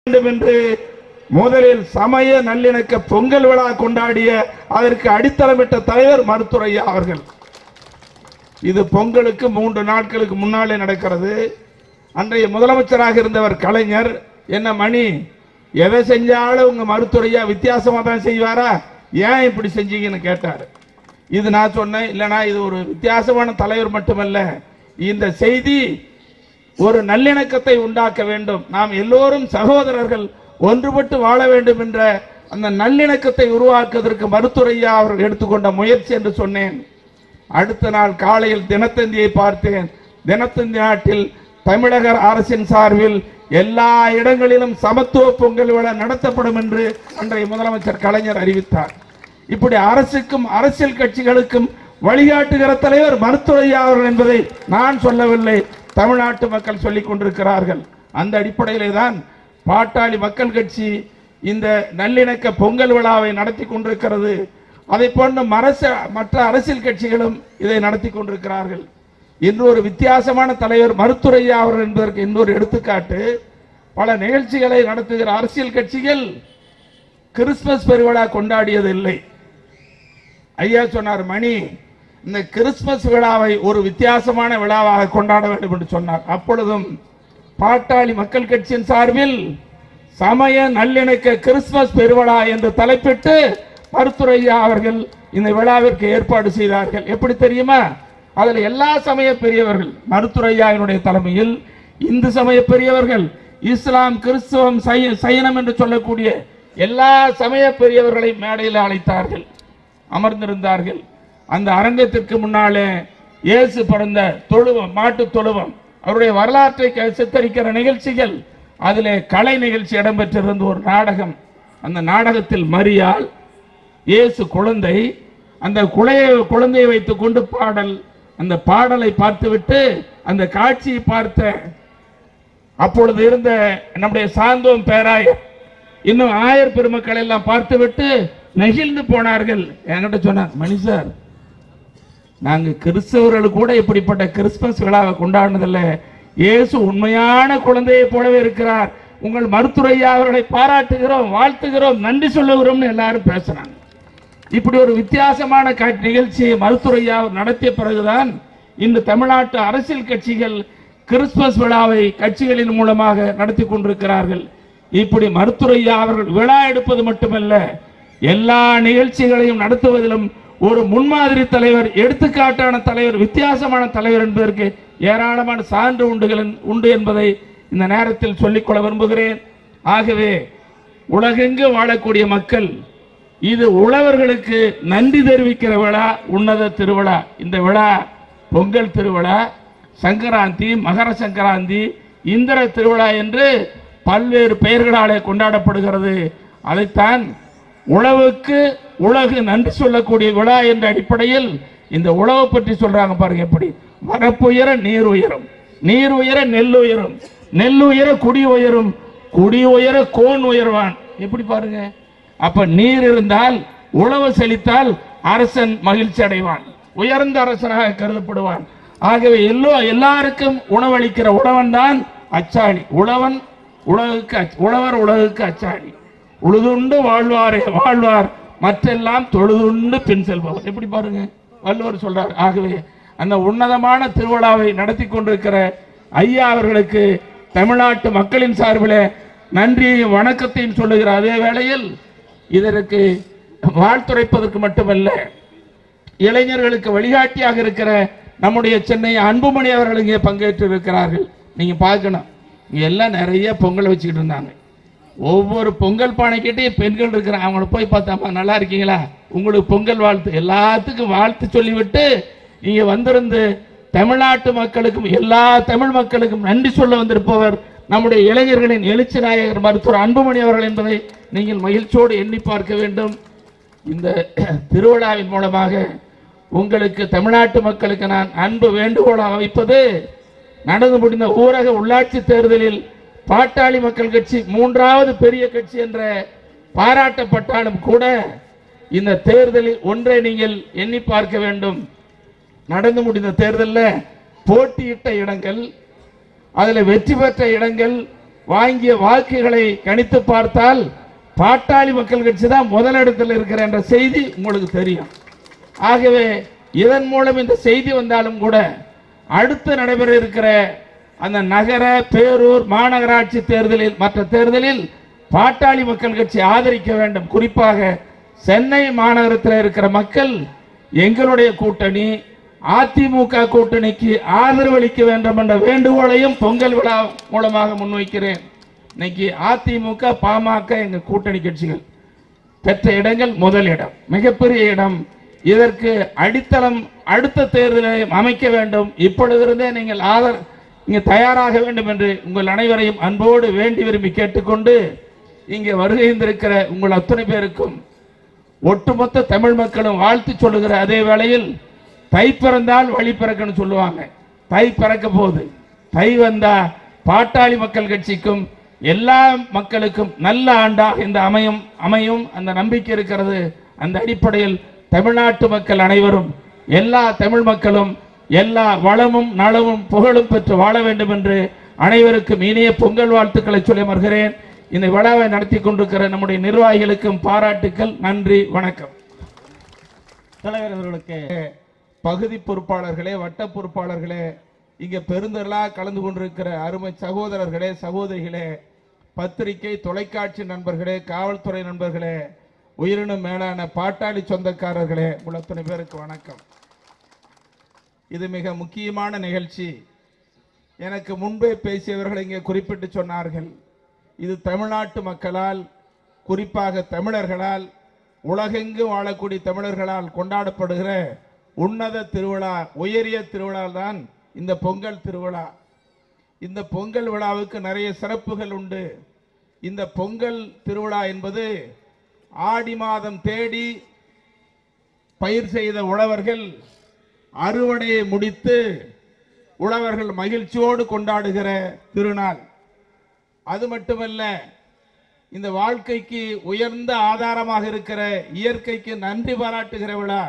வேண்டும் என்று முதலில் சமய நல்லிணக்க பொங்கல் விழா கொண்டாடிய அதற்கு அடித்தளமிட்ட தலைவர் மருத்துவர் ஐயா அவர்கள். இது பொங்கலுக்கு 3 நாட்களுக்கு முன்னாலே நடக்கிறது. அன்றைய முதலமைச்சராக இருந்தவர் கலைஞர், என்ன மணி எதை செஞ்சாலும் உங்க மருத்துவர் ஐயா வித்தியாசமா தான் செய்வாரா, ஏன் இப்படி செஞ்சீங்கன்னு கேட்டார். இது நான் சொன்னேன், இல்லைனா இது ஒரு வித்தியாசமான தலைவர் மட்டுமல்ல, இந்த செய்தி ஒரு நல்லிணக்கத்தை உண்டாக்க வேண்டும், நாம் எல்லோரும் சகோதரர்கள் ஒன்றுபட்டு வாழ வேண்டும் என்ற அந்த நல்லிணக்கத்தை உருவாக்குவதற்கு மருத்துவர் ஐயா அவர்கள் எடுத்துக்கொண்ட முயற்சி என்று சொன்னேன். அடுத்த நாள் காலையில் தினத்தந்தியை பார்த்தேன். தினத்தந்தி நாட்டில் தமிழக அரசின் சார்பில் எல்லா இடங்களிலும் சமத்துவ பொங்கல் விழா நடத்தப்படும் என்று அன்றைய முதலமைச்சர் கலைஞர் அறிவித்தார். இப்படி அரசுக்கும் அரசியல் கட்சிகளுக்கும் வழிகாட்டுகிற தலைவர் மருத்துவர் ஐயா அவர்கள் என்பதை நான் சொல்லவில்லை, தமிழ்நாட்டு மக்கள் சொல்லிக் கொண்டிருக்கிறார்கள். அந்த அடிப்படையிலே தான் பாட்டாளி மக்கள் கட்சி இந்த நல்லிணக்க பொங்கல் விழாவை நடத்தி கொண்டிருக்கிறது. அதை போன்ற மற்ற அரசியல் கட்சிகளும் இதை நடத்தி கொண்டிருக்கிறார்கள். இன்று ஒரு வித்தியாசமான தலைவர் மருத்துவர் ஐயா அவர்கள் என்பதற்கு இன்னொரு எடுத்துக்காட்டு, பல நிகழ்ச்சிகளை நடத்துகிற அரசியல் கட்சிகள் கிறிஸ்துமஸ் பெருவிழா கொண்டாடியது இல்லை. ஐயா சொன்னார், மணி இந்த கிறிஸ்துமஸ் விழாவை ஒரு வித்தியாசமான விழாவாக கொண்டாட வேண்டும் என்று சொன்னார். அப்பொழுதும் பாட்டாளி மக்கள் கட்சியின் சார்பில் சமய நல்லிணக்க கிறிஸ்துமஸ் பெருவிழா என்று தலைப்பிட்டு மருத்துவர் ஐயா அவர்கள் இந்த விழாவிற்கு ஏற்பாடு செய்தார்கள். எப்படி தெரியுமா, அதில் எல்லா சமய பெரியவர்கள், மருத்துவர் ஐயாவினுடைய தலைமையில் இந்து சமய பெரியவர்கள், இஸ்லாம், கிறிஸ்துவம், சைனம் என்று சொல்லக்கூடிய எல்லா சமய பெரியவர்களை மேடையில் அழைத்தார்கள், அமர்ந்திருந்தார்கள். அந்த அரங்கத்திற்கு முன்னாலே இயேசு பிறந்த தொழுவம், மாட்டு தொழுவம், அவருடைய வரலாற்றை சித்தரிக்கிற நிகழ்ச்சிகள், அதிலே கலை நிகழ்ச்சி இடம்பெற்றிருந்த ஒரு நாடகம். அந்த நாடகத்தில் மரியாள், இயேசு குழந்தை, அந்த குழந்தையை வைத்துக் கொண்டு பாடல், அந்த பாடலை பார்த்துவிட்டு அந்த காட்சியை பார்த்த அப்பொழுது இருந்த நம்முடைய சாந்தோம் பேராயர், இன்னும் ஆயர் பெருமக்கள் எல்லாம் பார்த்துவிட்டு நெகிழ்ந்து போனார்கள். என்கிட்ட சொன்னார், மணி சார், நாங்கள் கிறிஸ்தவர்கள் கூட இப்படிப்பட்ட கிறிஸ்துமஸ் விழாவை கொண்டாடினதில்லை, இயேசு உண்மையான குழந்தையை போலவே இருக்கிறார், உங்கள் மருத்துவர் ஐயா அவர்களை பாராட்டுகிறோம், வாழ்த்துகிறோம், நன்றி சொல்லுகிறோம்னு எல்லாரும் பேசுறாங்க. இப்படி ஒரு வித்தியாசமான நிகழ்ச்சியை மருத்துவர் ஐயா நடத்திய பிறகுதான் இந்த தமிழ்நாட்டு அரசியல் கட்சிகள் கிறிஸ்துமஸ் விழாவை கட்சிகளின் மூலமாக நடத்தி கொண்டிருக்கிறார்கள். இப்படி மருத்துவர் ஐயா அவர்கள் விழா எடுப்பது மட்டுமல்ல, எல்லா நிகழ்ச்சிகளையும் நடத்துவதிலும் ஒரு முன்மாதிரி தலைவர், எடுத்துக்காட்டான தலைவர், வித்தியாசமான தலைவர் என்பதற்கு ஏராளமான சான்று உண்டு என்பதை இந்த நேரத்தில் சொல்லிக்கொள்ள விரும்புகிறேன். ஆகவே உலகெங்கு வாழக்கூடிய மக்கள், இது உழவர்களுக்கு நன்றி தெரிவிக்கிற விழா, உன்னத திருவிழா. இந்த விழா பொங்கல் திருவிழா, சங்கராந்தி, மகர சங்கராந்தி, இந்திர திருவிழா என்று பல்வேறு பெயர்களாலே கொண்டாடப்படுகிறது. அதைத்தான் உழவுக்கு உலகு நன்றி சொல்லக்கூடிய விழா என்ற அடிப்படையில் இந்த உழவை பற்றி சொல்றாங்க பாருங்க. எப்படி வரப்புயர நீர் உயரும், நீர் உயர நெல் உயரும், நெல் உயர குடி உயரும், குடி உயர கோன் உயர்வான். எப்படி பாருங்க, அப்ப நீர் இருந்தால், உழவு செழித்தால் அரசன் மகிழ்ச்சி அடைவான், உயர்ந்த அரசனாக கருதப்படுவான். ஆகவே எல்லாருக்கும் உணவளிக்கிற உழவன் தான் அச்சாணி. உழவர் உலகுக்கு அச்சாணி. உழுதுண்டு வாழ்வாரே வாழ்வார், மற்றெல்லாம் தொழுதுண்டு பின் செல்பவர். எப்படி பாருங்க, வள்ளுவர் சொல்றார். ஆகவே அந்த உன்னதமான திருவிழாவை நடத்தி கொண்டிருக்கிற ஐயா அவர்களுக்கு தமிழ்நாட்டு மக்களின் சார்பில் நன்றியையும் வணக்கத்தையும் சொல்லுகிற அதே வேளையில் இதற்கு வாழ்த்துரைப்பதற்கு மட்டுமல்ல, இளைஞர்களுக்கு வழிகாட்டியாக இருக்கிற நம்முடைய சென்னை அன்புமணி அவர்கள் இங்கே பங்கேற்று இருக்கிறார்கள். நீங்க பார்க்கணும், இங்க எல்லாம் நிறைய பொங்கல் வச்சுக்கிட்டு இருந்தாங்க. ஒவ்வொரு பொங்கல் பானைக்கிட்டையும் பெண்கள் இருக்கிறாங்க. அவங்கள போய் பார்த்தாமா, நல்லா இருக்கீங்களா, உங்களுக்கு பொங்கல் வாழ்த்து, எல்லாத்துக்கும் வாழ்த்து சொல்லிவிட்டு இங்கே வந்திருந்து தமிழ்நாட்டு மக்களுக்கும் எல்லா தமிழ் மக்களுக்கும் நன்றி சொல்ல வந்திருப்பவர் நம்முடைய இளைஞர்களின் எழுச்சி நாயகர் மருத்துவர் அன்புமணி அவர்கள் என்பதை நீங்கள் மகிழ்ச்சியோடு எண்ணி பார்க்க வேண்டும். இந்த திருவிழாவின் மூலமாக உங்களுக்கு, தமிழ்நாட்டு மக்களுக்கு நான் அன்பு வேண்டுகோளாக வைப்பது, நடந்து முடிந்த ஊரக உள்ளாட்சி தேர்தலில் பாட்டாளி மக்கள் கட்சி 3வது பெரிய கட்சி என்ற பாராட்டப்பட்டாலும் கூட இந்த தேர்தலில் ஒன்றை நீங்கள் எண்ணி பார்க்க வேண்டும். நடந்து முடிந்த தேர்தலில் போட்டியிட்ட இடங்கள், அதில் வெற்றி பெற்ற இடங்கள் வாங்கிய வாக்குகளை கணித்து பார்த்தால் பாட்டாளி மக்கள் கட்சி தான் முதலிடத்தில் இருக்கிற என்ற செய்தி உங்களுக்கு தெரியும். ஆகவே இதன் மூலம் இந்த செய்தி வந்தாலும் கூட அடுத்து நடைபெற இருக்கிற அந்த நகர, பேரூர், மாநகராட்சி தேர்தலில், மற்ற தேர்தலில் பாட்டாளி மக்கள் கட்சி ஆதரிக்க வேண்டும். குறிப்பாக சென்னை மாநகரத்தில் இருக்கிற மக்கள் எங்களுடைய கூட்டணி அதிமுக கூட்டணிக்கு ஆதரவளிக்க வேண்டும் என்ற வேண்டுகோளையும் பொங்கல் விழா மூலமாக முன்வைக்கிறேன். இன்னைக்கு அதிமுக, பாமக எங்க கூட்டணி கட்சிகள் பெற்ற இடங்கள் முதலிடம், மிகப்பெரிய இடம். இதற்கு அடித்தளம் அடுத்த தேர்தலை அமைக்க வேண்டும். இப்பொழுதிருந்தே நீங்கள் இங்கே தயாராக வேண்டும் என்று உங்கள் அனைவரையும் அன்போடு வேண்டி விரும்பி கேட்டுக்கொண்டு, இங்கே வருகின்றிருக்கிற உங்கள் அத்தனை பேருக்கும் ஒட்டுமொத்த தமிழ் மக்களும் வாழ்த்து சொல்லுகிற அதே வேளையில், தை பிறந்தால் வழி பிறக்கன்னு சொல்லுவாங்க. தை பிறக்க போகுது. தை வந்தா பாட்டாளி மக்கள் கட்சிக்கும் எல்லா மக்களுக்கும் நல்ல ஆண்டாக இந்த அமையும் அந்த நம்பிக்கை இருக்கிறது. அந்த அடிப்படையில் தமிழ்நாட்டு மக்கள் அனைவரும், எல்லா தமிழ் மக்களும் எல்லா வளமும் நலமும் புகழும் பெற்று வாழ வேண்டும் என்று அனைவருக்கும் இனிய பொங்கல் வாழ்த்துக்களை சொல்லி அமர்கிறேன். இந்த விழாவை நடத்தி கொண்டிருக்கிற நம்முடைய நிர்வாகிகளுக்கும் பாராட்டுக்கள். நன்றி, வணக்கம். தலைவர் அவர்களுக்கு பகுதி பொறுப்பாளர்களே, வட்ட பொறுப்பாளர்களே, இங்க பெருந்தெல்லாம் கலந்து கொண்டிருக்கிற அருமை சகோதரர்களே, சகோதரிகளே, பத்திரிகை தொலைக்காட்சி நண்பர்களே, காவல்துறை நண்பர்களே, உயிரினும் மேலான பாட்டாளி சொந்தக்காரர்களே, உங்கள் அத்தனை பேருக்கு வணக்கம். இது மிக முக்கியமான நிகழ்ச்சி. எனக்கு முன்பே பேசியவர்கள் இங்கே குறிப்பிட்டு சொன்னார்கள், இது தமிழ்நாட்டு மக்களால், குறிப்பாக தமிழர்களால், உலகெங்கும் வாழக்கூடிய தமிழர்களால் கொண்டாடப்படுகிற உன்னத திருவிழா, உயரிய திருவிழா தான் இந்த பொங்கல் திருவிழா. இந்த பொங்கல் விழாவுக்கு நிறைய சிறப்புகள் உண்டு. இந்த பொங்கல் திருவிழா என்பது ஆடி மாதம் தேடி பயிர் செய்த உழவர்கள் அறுவடையை முடித்து உழவர்கள் மகிழ்ச்சியோடு கொண்டாடுகிற திருநாள். அது மட்டுமல்ல, இந்த வாழ்க்கைக்கு உயர்ந்த ஆதாரமாக இருக்கிற இயற்கைக்கு நன்றி பாராட்டுகிற விழா.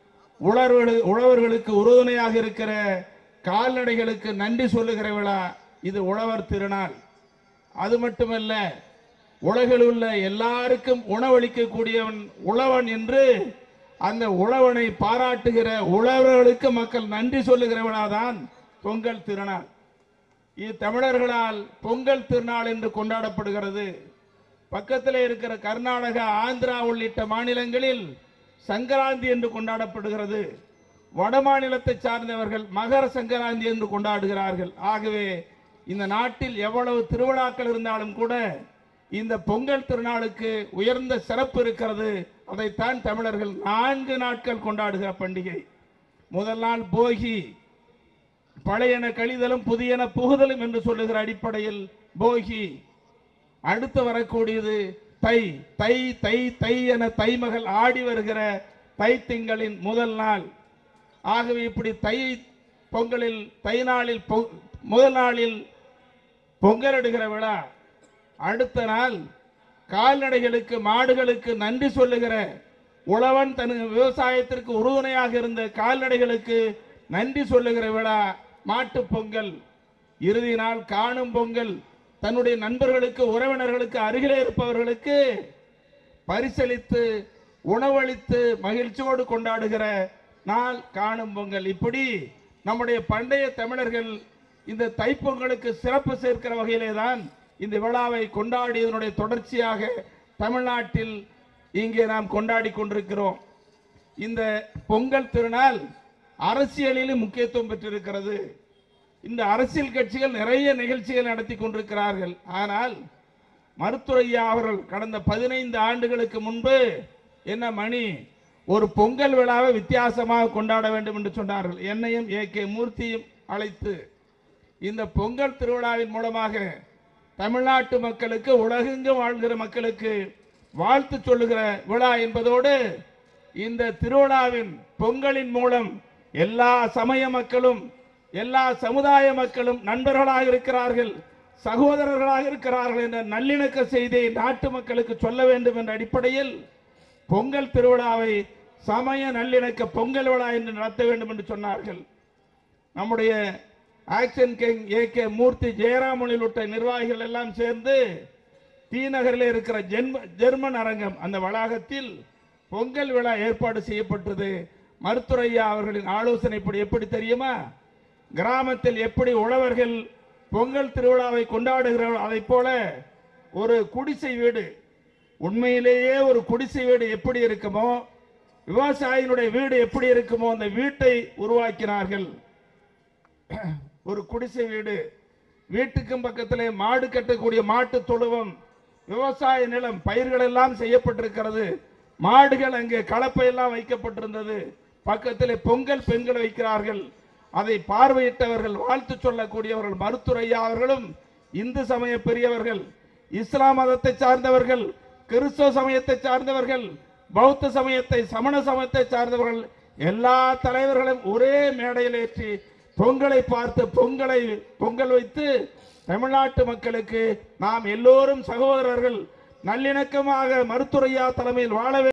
உழவர்களுக்கு உறுதுணையாக இருக்கிற கால்நடைகளுக்கு நன்றி சொல்லுகிற விழா இது உழவர் திருநாள். அது மட்டுமல்ல, உலகில் உள்ள எல்லாருக்கும் உணவளிக்கக்கூடியவன் உழவன் என்று அந்த உழவனை பாராட்டுகிற உழவர்களுக்கு மக்கள் நன்றி சொல்லுகிற விழாதான் பொங்கல் திருநாள். இது தமிழர்களால் பொங்கல் திருநாள் என்று கொண்டாடப்படுகிறது. பக்கத்தில் இருக்கிற கர்நாடகா, ஆந்திரா உள்ளிட்ட மாநிலங்களில் சங்கராந்தி என்று கொண்டாடப்படுகிறது. வட மாநிலத்தை சார்ந்தவர்கள் மகர சங்கராந்தி என்று கொண்டாடுகிறார்கள். ஆகவே இந்த நாட்டில் எவ்வளவு திருவிழாக்கள் இருந்தாலும் கூட இந்த பொங்கல் திருநாளுக்கு உயர்ந்த சிறப்பு இருக்கிறது. அதைத்தான் தமிழர்கள் 4 நாட்கள் கொண்டாடுகிற பண்டிகை. முதல் நாள் போகி, பழையன கழிதலும் புதியன புகுதலும் என்று சொல்லுகிற அடிப்படையில் போகி. அடுத்து வரக்கூடியது தை. தை தை தை என தைமகள் ஆடி வருகிற தை திங்களின் முதல் நாள். ஆகவே இப்படி தை பொங்கலில், தை நாளில், முதல் நாளில் பொங்கலிடுகிற விழா. அடுத்த நாள் கால்நடைகளுக்கு, மாடுகளுக்கு நன்றி சொல்லுகிற உழவன் தன் விவசாயத்திற்கு உறுதுணையாக இருந்த கால்நடைகளுக்கு நன்றி சொல்லுகிற விழா மாட்டு பொங்கல். இறுதி நாள் காணும் பொங்கல். தன்னுடைய நண்பர்களுக்கு, உறவினர்களுக்கு, அருகிலே இருப்பவர்களுக்கு பரிசளித்து உணவளித்து மகிழ்ச்சியோடு கொண்டாடுகிற நாள் காணும் பொங்கல். இப்படி நம்முடைய பண்டைய தமிழர்கள் இந்த தைப்பொங்கலுக்கு சிறப்பு சேர்க்கிற வகையிலே தான் இந்த விழாவை கொண்டாடியதனுடைய தொடர்ச்சியாக தமிழ்நாட்டில் இங்கே நாம் கொண்டாடி கொண்டிருக்கிறோம். இந்த பொங்கல் திருநாள் அரசியலிலும் முக்கியத்துவம் பெற்றிருக்கிறது. இந்த அரசியல் கட்சிகள் நிறைய நிகழ்ச்சிகள் நடத்தி கொண்டிருக்கிறார்கள். ஆனால் மருத்துவர் ஐயா அவர்கள் கடந்த 15 ஆண்டுகளுக்கு முன்பு என்ன மணி ஒரு பொங்கல் விழாவை வித்தியாசமாக கொண்டாட வேண்டும் என்று சொன்னார்கள். என்னையும் AK மூர்த்தியும் அழைத்து இந்த பொங்கல் திருவிழாவின் மூலமாக தமிழ்நாட்டு மக்களுக்கு, உலகெங்கும் வாழ்கிற மக்களுக்கு வாழ்த்து சொல்லுகிற விழா என்பதோடு இந்த திருவிழாவின் பொங்கலின் மூலம் எல்லா சமய மக்களும், எல்லா சமுதாய மக்களும் நண்பர்களாக இருக்கிறார்கள், சகோதரர்களாக இருக்கிறார்கள் என்ற நல்லிணக்க செய்தியை நாட்டு மக்களுக்கு சொல்ல வேண்டும் என்ற அடிப்படையில் பொங்கல் திருவிழாவை சமய நல்லிணக்க பொங்கல் விழா என்று நடத்த வேண்டும் என்று சொன்னார்கள். நம்முடைய action king AK Murthy, Jayaram உள்ளிட்ட நிர்வாகிகள் எல்லாம் சேர்ந்து டி நகரில் இருக்கிற ஜெர்மன் அரங்கம் அந்த வளாகத்தில் பொங்கல் விழா ஏற்பாடு செய்யப்பட்டது. மருத்துவர் ஐயா அவர்களின் ஆலோசனைப்படி எப்படி தெரியுமா, கிராமத்தில் எப்படி உழவர்கள் பொங்கல் திருவிழாவை கொண்டாடுகிறார்கள் அதை போல ஒரு குடிசை வீடு, உண்மையிலேயே ஒரு குடிசை வீடு எப்படி இருக்குமோ, விவசாயினுடைய வீடு எப்படி இருக்குமோ அந்த வீட்டை உருவாக்கினார்கள். ஒரு குடிசை வீடு, வீட்டுக்கும் பக்கத்திலே மாடு கட்டக்கூடிய மாட்டு தொழுவம், விவசாய நிலம், பயிர்கள் எல்லாம் செய்யப்பட்டிருக்கிறது. மாடுகள் அங்கே கலப்பையெல்லாம் வைக்கப்பட்டிருந்தது. பக்கத்திலே பொங்கல் பெண்கள் வைக்கிறார்கள். அதை பார்வையிட்டவர்கள், வாழ்த்து சொல்லக்கூடியவர்கள் மருத்துவர் ஐயா அவர்களும், இந்து சமய பெரியவர்கள், இஸ்லாம் மதத்தை சார்ந்தவர்கள், கிறிஸ்தவ சமயத்தை சார்ந்தவர்கள், பௌத்த சமயத்தை, சமண சமயத்தை சார்ந்தவர்கள், எல்லா தலைவர்களும் ஒரே மேடையில் ஏற்றி பொங்கலை பார்த்து பொங்கல் வைத்து தமிழ்நாட்டு மக்களுக்கு நாம் எல்லோரும் சகோதரர்கள், நல்லிணக்கமாக மருத்துவர் ஐயா தலைமையில் வாழ